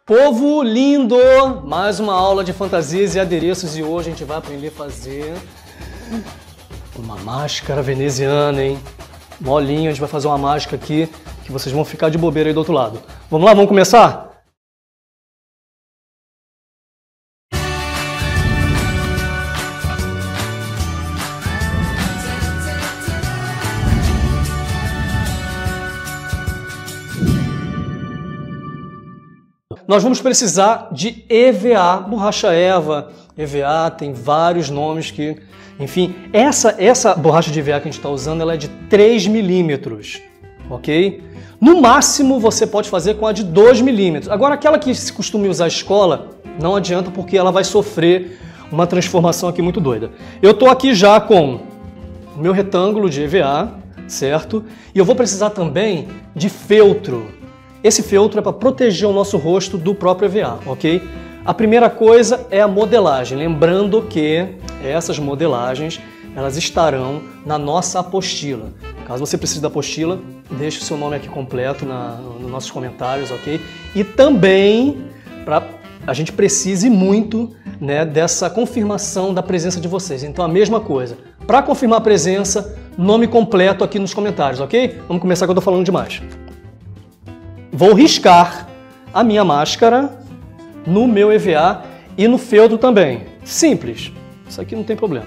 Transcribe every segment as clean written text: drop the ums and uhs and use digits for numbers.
Povo lindo! Mais uma aula de fantasias e adereços e hoje a gente vai aprender a fazer uma máscara veneziana, hein? Molinho, a gente vai fazer uma mágica aqui que vocês vão ficar de bobeira aí do outro lado. Vamos lá, vamos começar? Nós vamos precisar de EVA, borracha EVA tem vários nomes que... Enfim, essa borracha de EVA que a gente está usando, ela é de 3 milímetros, ok? No máximo você pode fazer com a de 2 milímetros. Agora aquela que se costuma usar à escola, não adianta porque ela vai sofrer uma transformação aqui muito doida. Eu estou aqui já com o meu retângulo de EVA, certo? E eu vou precisar também de feltro. Esse feltro é para proteger o nosso rosto do próprio EVA, ok? A primeira coisa é a modelagem, lembrando que essas modelagens elas estarão na nossa apostila. Caso você precise da apostila, deixe o seu nome aqui completo nos nossos comentários, ok? E também, a gente precise muito, né, dessa confirmação da presença de vocês. Então a mesma coisa, para confirmar a presença, nome completo aqui nos comentários, ok? Vamos começar que eu estou falando demais. Vou riscar a minha máscara no meu EVA e no feltro também. Simples. Isso aqui não tem problema.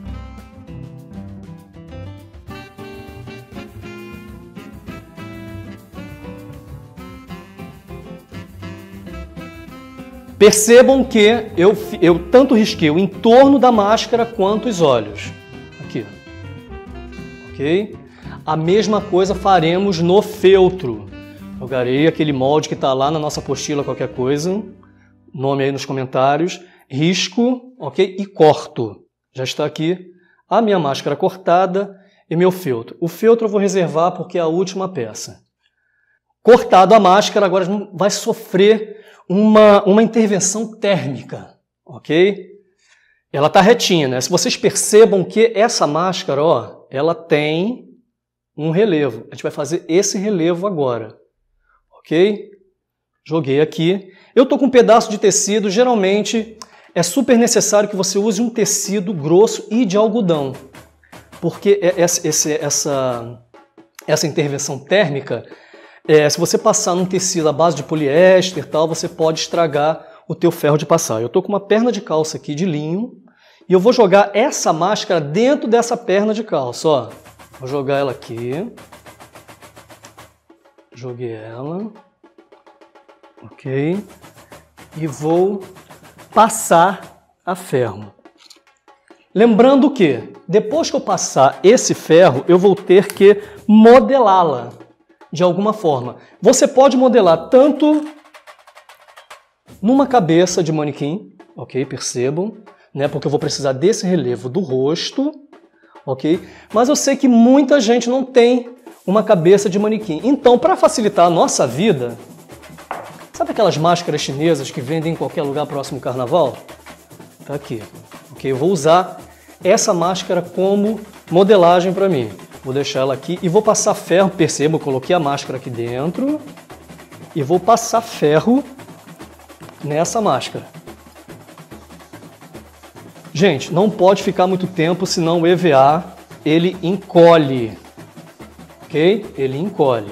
Percebam que eu tanto risquei o entorno da máscara quanto os olhos. Aqui. Ok? A mesma coisa faremos no feltro. Jogarei aquele molde que está lá na nossa apostila, qualquer coisa, nome aí nos comentários, risco, ok? E corto. Já está aqui a minha máscara cortada e meu feltro. O feltro eu vou reservar porque é a última peça. Cortado a máscara, agora vai sofrer uma intervenção térmica, ok? Ela está retinha, né? Se vocês percebam que essa máscara, ó, ela tem um relevo. A gente vai fazer esse relevo agora. Ok? Joguei aqui. Eu estou com um pedaço de tecido, geralmente é super necessário que você use um tecido grosso e de algodão, porque essa intervenção térmica, se você passar num tecido à base de poliéster, tal, você pode estragar o teu ferro de passar. Eu estou com uma perna de calça aqui de linho e eu vou jogar essa máscara dentro dessa perna de calça. Ó. Vou jogar ela aqui. Joguei ela, ok, e vou passar a ferro. Lembrando que, depois que eu passar esse ferro, eu vou ter que modelá-la de alguma forma. Você pode modelar tanto numa cabeça de manequim, ok, percebam, né, porque eu vou precisar desse relevo do rosto, ok, mas eu sei que muita gente não tem uma cabeça de manequim. Então, para facilitar a nossa vida, sabe aquelas máscaras chinesas que vendem em qualquer lugar próximo ao carnaval? Tá aqui. Ok, eu vou usar essa máscara como modelagem para mim. Vou deixar ela aqui e vou passar ferro. Perceba, eu coloquei a máscara aqui dentro e vou passar ferro nessa máscara. Gente, não pode ficar muito tempo, senão o EVA ele encolhe. Ok? Ele encolhe.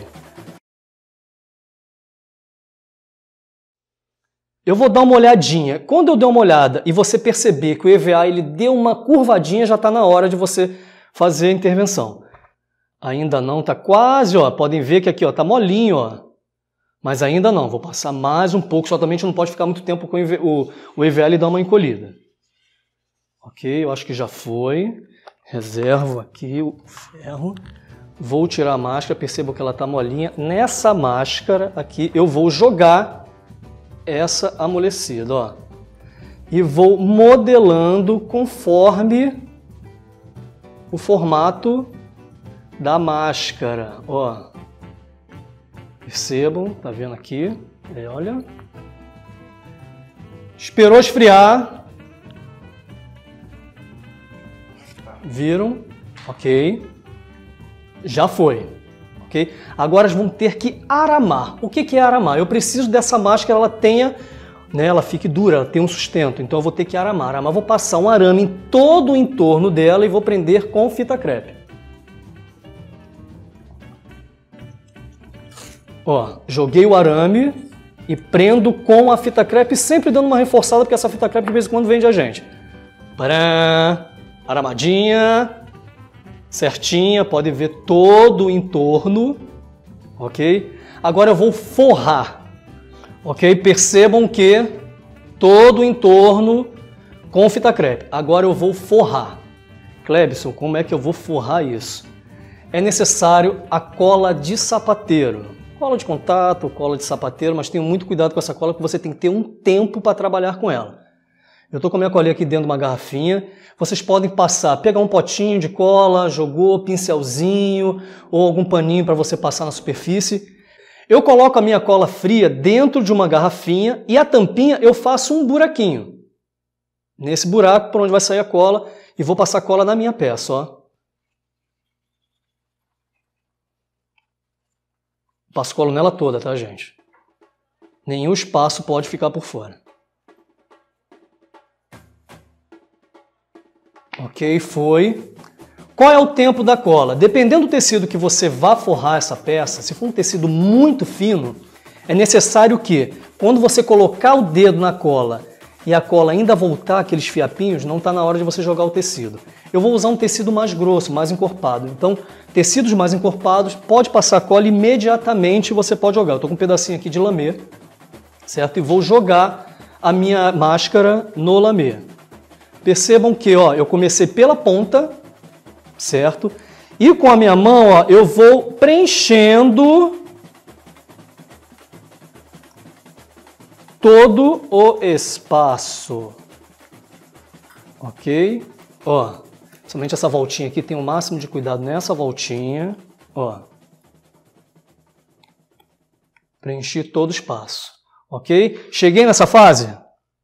Eu vou dar uma olhadinha. Quando eu der uma olhada e você perceber que o EVA ele deu uma curvadinha, já está na hora de você fazer a intervenção. Ainda não, está quase, ó. Podem ver que aqui está molinho, ó. Mas ainda não. Vou passar mais um pouco, solamente não pode ficar muito tempo com o EVA ele dá uma encolhida. Ok, eu acho que já foi. Reservo aqui o ferro. Vou tirar a máscara, percebam que ela está molinha. Nessa máscara aqui eu vou jogar essa amolecida, ó. E vou modelando conforme o formato da máscara, ó. Percebam, tá vendo aqui? Olha. Esperou esfriar. Viram? Ok. Já foi. Ok? ok? Agora vamos ter que aramar. O que é aramar? Eu preciso dessa máscara, ela tenha, né, ela fique dura, ela tenha um sustento, então eu vou ter que aramar. Aramar, vou passar um arame em todo o entorno dela e vou prender com fita crepe. Ó, joguei o arame e prendo com a fita crepe, sempre dando uma reforçada, porque essa fita crepe de vez em quando vende a gente. Pará, aramadinha, certinha, pode ver todo o entorno, ok? Agora eu vou forrar, ok? Percebam que todo o entorno com fita crepe. Agora eu vou forrar. Clebson, como é que eu vou forrar isso? É necessário a cola de sapateiro. Cola de contato, cola de sapateiro, mas tenha muito cuidado com essa cola, porque você tem que ter um tempo para trabalhar com ela. Eu estou com a minha colinha aqui dentro de uma garrafinha. Vocês podem pegar um potinho de cola, jogou, pincelzinho ou algum paninho para você passar na superfície. Eu coloco a minha cola fria dentro de uma garrafinha e a tampinha eu faço um buraquinho. Nesse buraco por onde vai sair a cola e vou passar cola na minha peça, ó. Passo cola nela toda, tá, gente? Nenhum espaço pode ficar por fora. Ok, foi. Qual é o tempo da cola? Dependendo do tecido que você vá forrar essa peça, se for um tecido muito fino, é necessário que, quando você colocar o dedo na cola e a cola ainda voltar aqueles fiapinhos, não está na hora de você jogar o tecido. Eu vou usar um tecido mais grosso, mais encorpado. Então, tecidos mais encorpados, pode passar a cola imediatamente e você pode jogar. Eu estou com um pedacinho aqui de lamê, certo? E vou jogar a minha máscara no lamê. Percebam que, ó, eu comecei pela ponta, certo? E com a minha mão, ó, eu vou preenchendo todo o espaço. Ok? Ó, somente essa voltinha aqui, tem o máximo de cuidado nessa voltinha. Ó. Preenchi todo o espaço. Ok? Cheguei nessa fase?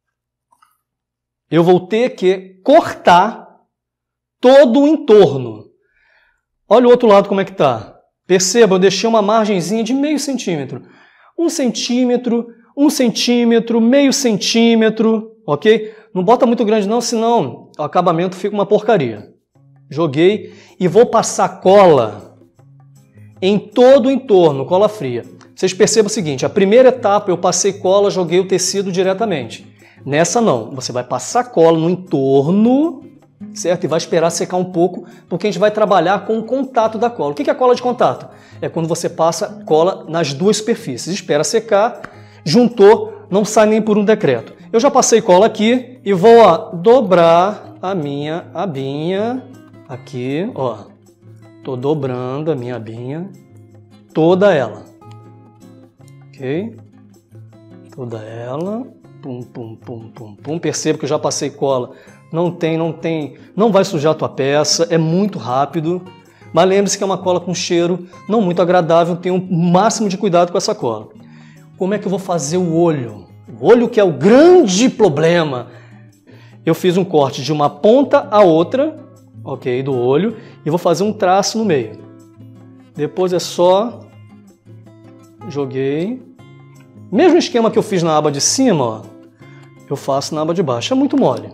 Eu vou ter que cortar todo o entorno. Olha o outro lado como é que tá. Perceba, eu deixei uma margenzinha de meio centímetro. 1 centímetro, 1 centímetro, meio centímetro, ok? Não bota muito grande não, senão o acabamento fica uma porcaria. Joguei e vou passar cola em todo o entorno, cola fria. Vocês percebam o seguinte, a primeira etapa eu passei cola, joguei o tecido diretamente. Nessa não, você vai passar cola no entorno, certo? E vai esperar secar um pouco, porque a gente vai trabalhar com o contato da cola. O que é a cola de contato? É quando você passa cola nas duas superfícies. Espera secar, juntou, não sai nem por um decreto. Eu já passei cola aqui e vou, ó, dobrar a minha abinha aqui, ó. Tô dobrando a minha abinha, toda ela. Ok? Toda ela. Pum, pum, pum, pum, pum. Perceba que eu já passei cola. Não vai sujar a tua peça, é muito rápido. Mas lembre-se que é uma cola com cheiro não muito agradável, tenha um máximo de cuidado com essa cola. Como é que eu vou fazer o olho? O olho que é o grande problema. Eu fiz um corte de uma ponta a outra, ok, do olho, e vou fazer um traço no meio. Depois é só... Joguei. Mesmo esquema que eu fiz na aba de cima, ó, eu faço na aba de baixo. É muito mole.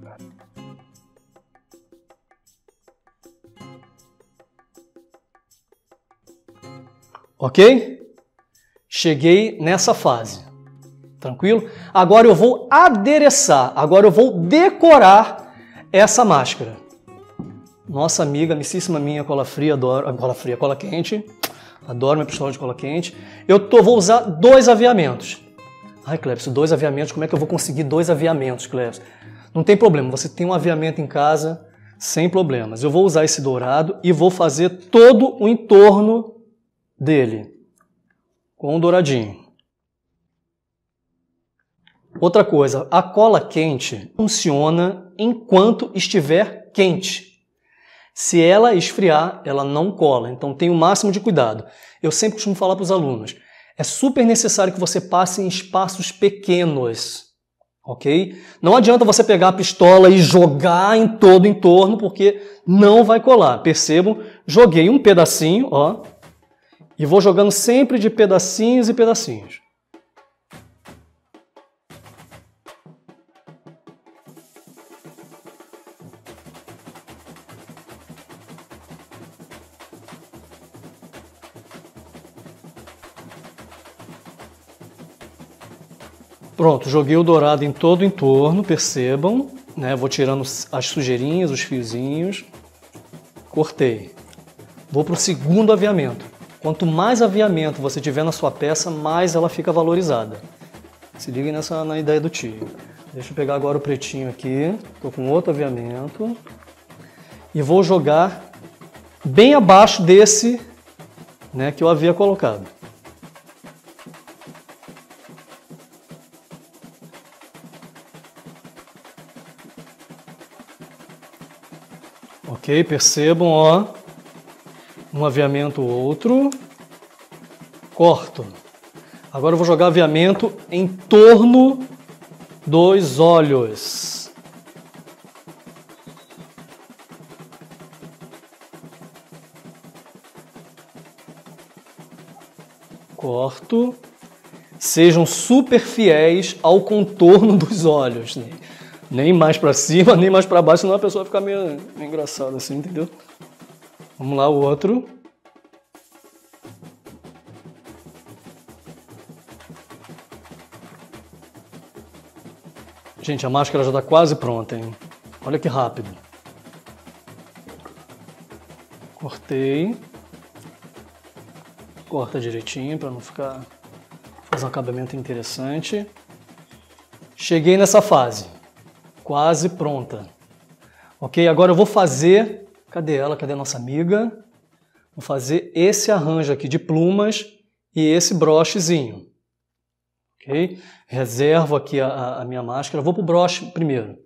Ok? Cheguei nessa fase. Tranquilo? Agora eu vou adereçar, agora eu vou decorar essa máscara. Nossa amiga, amicíssima minha, cola fria, adoro. Cola fria, cola quente. Adoro minha pistola de cola quente. Vou usar 2 aviamentos. Ai, Clebson, 2 aviamentos, como é que eu vou conseguir 2 aviamentos, Clebson? Não tem problema, você tem um aviamento em casa, sem problemas. Eu vou usar esse dourado e vou fazer todo o entorno dele com o douradinho. Outra coisa, a cola quente funciona enquanto estiver quente. Se ela esfriar, ela não cola, então tenha o máximo de cuidado. Eu sempre costumo falar para os alunos, é super necessário que você passe em espaços pequenos, ok? Não adianta você pegar a pistola e jogar em todo o entorno, porque não vai colar. Percebam, joguei um pedacinho, ó, E vou jogando sempre de pedacinhos e pedacinhos. Pronto, joguei o dourado em todo o entorno, percebam, né? Vou tirando as sujeirinhas, os fiozinhos. Cortei. Vou para o segundo aviamento. Quanto mais aviamento você tiver na sua peça, mais ela fica valorizada. Se liguem na ideia do tio. Deixa eu pegar agora o pretinho aqui. Estou com outro aviamento. E vou jogar bem abaixo desse, né, que eu havia colocado. Ok, percebam, ó, um aviamento, outro, corto. Agora eu vou jogar aviamento em torno dos olhos. Corto. Sejam super fiéis ao contorno dos olhos, né? Nem mais para cima, nem mais para baixo, senão a pessoa vai ficar meio engraçada assim, entendeu? Vamos lá, o outro. Gente, a máscara já está quase pronta, hein? Olha que rápido. Cortei. Corta direitinho para não ficar... fazer um acabamento interessante. Cheguei nessa fase. Quase pronta. Ok? Agora eu vou fazer... Cadê ela? Cadê a nossa amiga? Vou fazer esse arranjo aqui de plumas e esse brochezinho. Ok? Reservo aqui a minha máscara. Vou para o broche primeiro.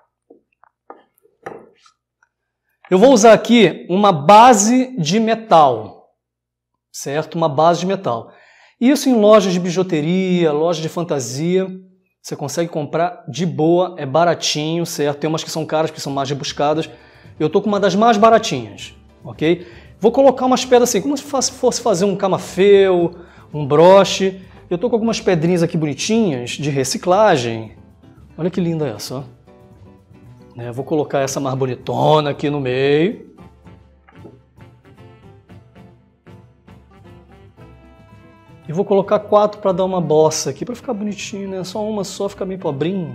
Eu vou usar aqui uma base de metal. Certo? Uma base de metal. Isso em lojas de bijuteria, lojas de fantasia... Você consegue comprar de boa, é baratinho, certo? Tem umas que são caras, que são mais rebuscadas. Eu tô com uma das mais baratinhas, ok? Vou colocar umas pedras assim, como se fosse fazer um camafeu, um broche. Eu tô com algumas pedrinhas aqui bonitinhas, de reciclagem. Olha que linda essa, ó. Vou colocar essa mais bonitona aqui no meio. E vou colocar 4 para dar uma bossa aqui, para ficar bonitinho, né? Só uma só, fica meio pobrinho.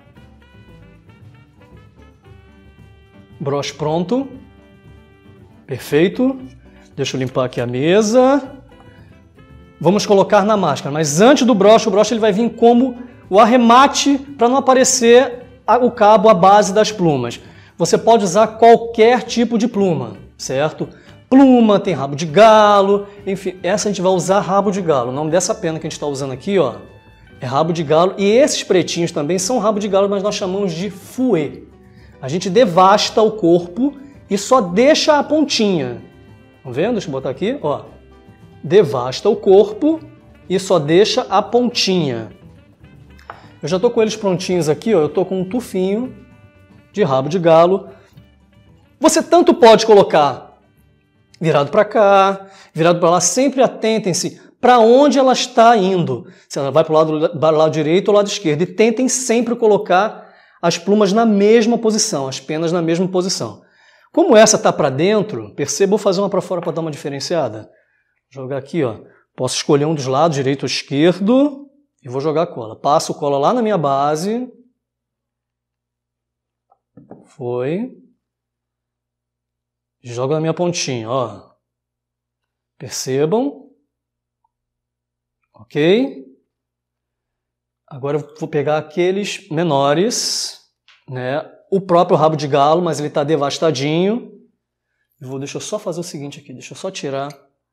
Broche pronto. Perfeito. Deixa eu limpar aqui a mesa. Vamos colocar na máscara, mas antes do broche, o broche ele vai vir como o arremate para não aparecer o cabo, a base das plumas. Você pode usar qualquer tipo de pluma, certo? Pluma, tem rabo de galo, enfim, essa a gente vai usar rabo de galo. O nome dessa pena que a gente está usando aqui, ó, é rabo de galo. E esses pretinhos também são rabo de galo, mas nós chamamos de fouet. A gente devasta o corpo e só deixa a pontinha. Estão vendo? Deixa eu botar aqui, ó. Devasta o corpo e só deixa a pontinha. Eu já estou com eles prontinhos aqui, ó. Eu estou com um tufinho de rabo de galo. Você tanto pode colocar virado para cá, virado para lá, sempre atentem-se para onde ela está indo. Se ela vai para o lado direito ou lado esquerdo. E tentem sempre colocar as plumas na mesma posição, as penas na mesma posição. Como essa está para dentro, perceba, vou fazer uma para fora para dar uma diferenciada. Vou jogar aqui, ó. Posso escolher um dos lados, direito ou esquerdo, e vou jogar a cola. Passo cola lá na minha base. Foi. Jogo na minha pontinha, ó. Percebam. Ok? Agora eu vou pegar aqueles menores, né? O próprio rabo de galo, mas ele está devastadinho. Deixa eu só fazer o seguinte aqui, deixa eu só tirar.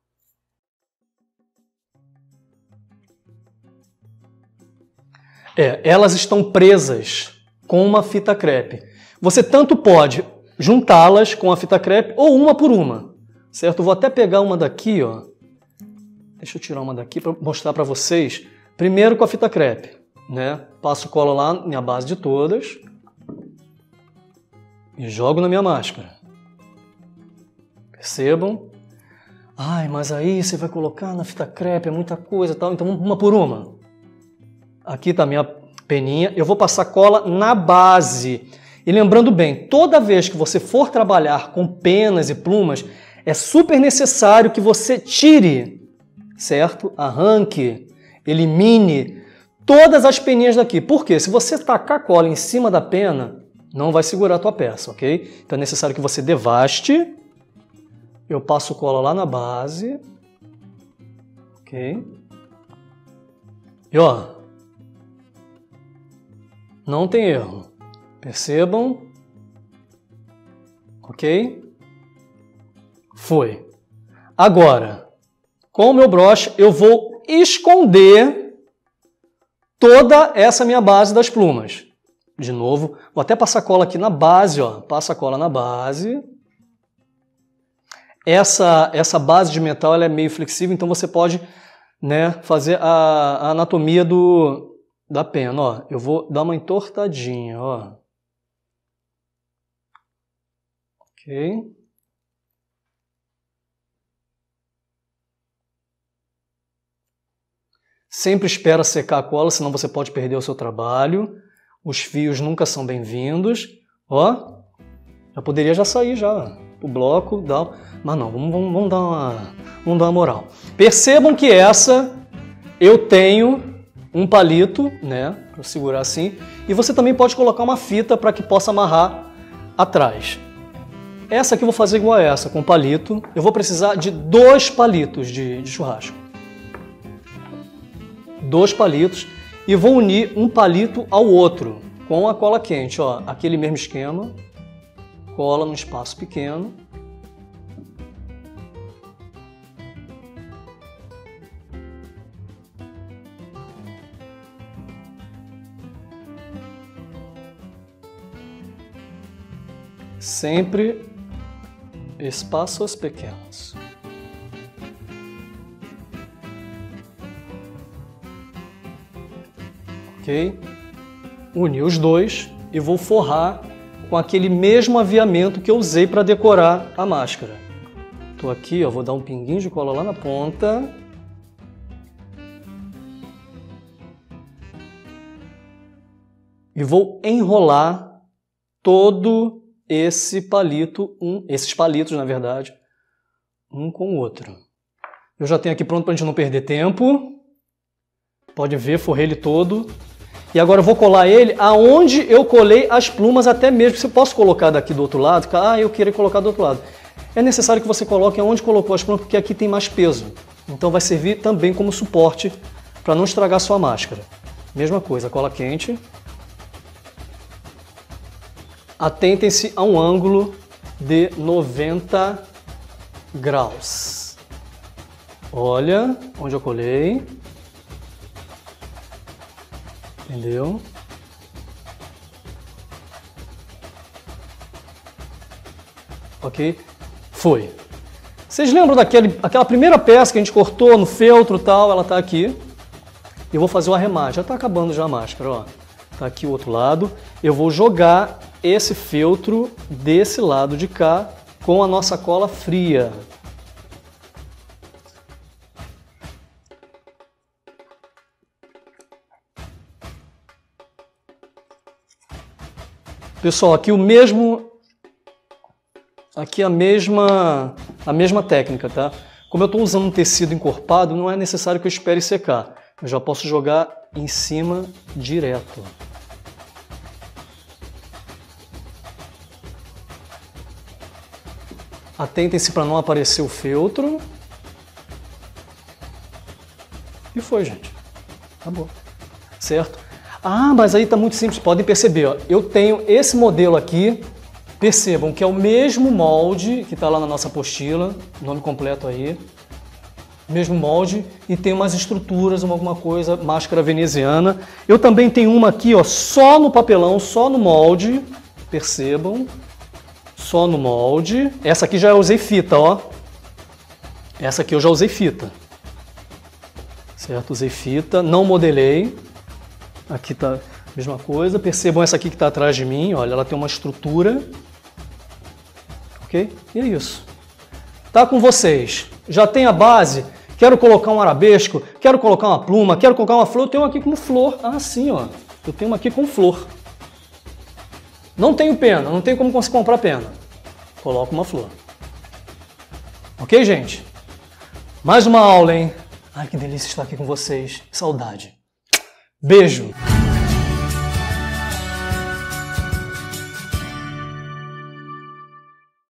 Elas estão presas com uma fita crepe. Você tanto pode juntá-las com a fita crepe ou uma por uma, certo? Eu vou até pegar uma daqui, ó. Deixa eu tirar uma daqui para mostrar para vocês. Primeiro com a fita crepe, né? Passo cola lá na minha base de todas e jogo na minha máscara. Percebam? Ai, mas aí você vai colocar na fita crepe, é muita coisa e tal, então vamos uma por uma. Aqui está a minha peninha, eu vou passar cola na base. E lembrando bem, toda vez que você for trabalhar com penas e plumas, é super necessário que você tire, certo? Arranque, elimine todas as peninhas daqui. Por quê? Se você tacar cola em cima da pena, não vai segurar a tua peça, ok? Então é necessário que você devaste. Eu passo cola lá na base. Ok? E ó, não tem erro. Percebam? Ok? Foi. Agora, com o meu broche, eu vou esconder toda essa minha base das plumas. De novo, vou até passar cola aqui na base, ó. Passa a cola na base. Essa base de metal ela é meio flexível, então você pode, né, fazer a anatomia da pena. Ó. Eu vou dar uma entortadinha, ó. Ok. Sempre espera secar a cola, senão você pode perder o seu trabalho. Os fios nunca são bem-vindos. Ó, já poderia sair já o bloco, mas não, vamos dar uma moral. Percebam que essa eu tenho um palito, né, para segurar assim, e você também pode colocar uma fita para que possa amarrar atrás. Essa aqui eu vou fazer igual a essa, com palito. Eu vou precisar de 2 palitos de churrasco. 2 palitos e vou unir um palito ao outro com a cola quente, ó, aquele mesmo esquema, cola num espaço pequeno. Sempre espaços pequenos. Ok? Uni os dois e vou forrar com aquele mesmo aviamento que eu usei para decorar a máscara. Estou aqui, ó, vou dar um pinguinho de cola lá na ponta. E vou enrolar todo esse palito, esses palitos, na verdade, um com o outro. Eu já tenho aqui pronto para a gente não perder tempo. Pode ver, forrei ele todo. E agora eu vou colar ele aonde eu colei as plumas, até mesmo se eu posso colocar daqui do outro lado. Ah, eu queria colocar do outro lado. É necessário que você coloque aonde colocou as plumas, porque aqui tem mais peso. Então vai servir também como suporte para não estragar a sua máscara. Mesma coisa, cola quente. Atentem-se a um ângulo de 90 graus. Olha onde eu colei. Entendeu? Ok? Foi. Vocês lembram daquela primeira peça que a gente cortou no feltro e tal? Ela está aqui. Eu vou fazer o arremate. Já está acabando já a máscara, ó. Está aqui o outro lado. Eu vou jogar esse feltro desse lado de cá com a nossa cola fria. Pessoal, aqui a mesma técnica, tá? Como eu estou usando um tecido encorpado, não é necessário que eu espere secar. Eu já posso jogar em cima direto. Atentem-se para não aparecer o feltro. E foi, gente. Acabou. Certo? Ah, mas aí está muito simples. Podem perceber, ó. Eu tenho esse modelo aqui. Percebam que é o mesmo molde que está lá na nossa apostila. Nome completo aí. Mesmo molde. E tem umas estruturas, alguma coisa, máscara veneziana. Eu também tenho uma aqui, ó, só no papelão, só no molde. Percebam. Só no molde. Essa aqui já eu usei fita, ó. Essa aqui eu já usei fita. Certo? Usei fita, não modelei. Aqui tá a mesma coisa. Percebam essa aqui que está atrás de mim. Olha, ela tem uma estrutura. Ok? E é isso. Tá com vocês. Já tem a base, quero colocar um arabesco, quero colocar uma pluma, quero colocar uma flor, eu tenho aqui como flor. Ah, sim, ó. Eu tenho uma aqui com flor. Não tenho pena, não tenho como comprar pena. Coloco uma flor. Ok, gente? Mais uma aula, hein? Ai, que delícia estar aqui com vocês. Que saudade. Beijo.